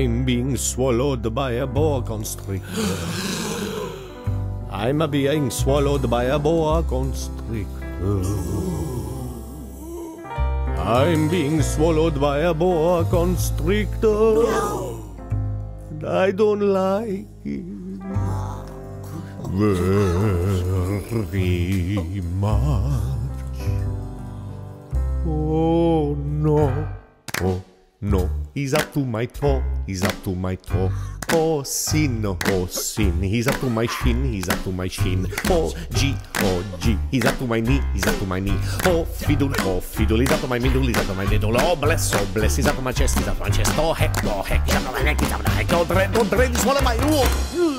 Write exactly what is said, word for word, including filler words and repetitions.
I'm being swallowed by a boa constrictor. I'm a being swallowed by a boa constrictor. I'm being swallowed by a boa constrictor. And I don't like it very much. Oh no, oh no, he's up to my toe, he's up to my toe. Oh sin, oh sin, he's up to my shin, he's up to my shin. Oh G, oh G, he's up to my knee, he's up to my knee. Oh fiddle, oh fiddle, he's up to my middle, he's up to my middle. Oh bless, oh bless, he's up to my chest, he's up to my chest. Oh heck, oh heck, he's up to my neck, he's up to my neck. Oh dread, oh dread, swallow my...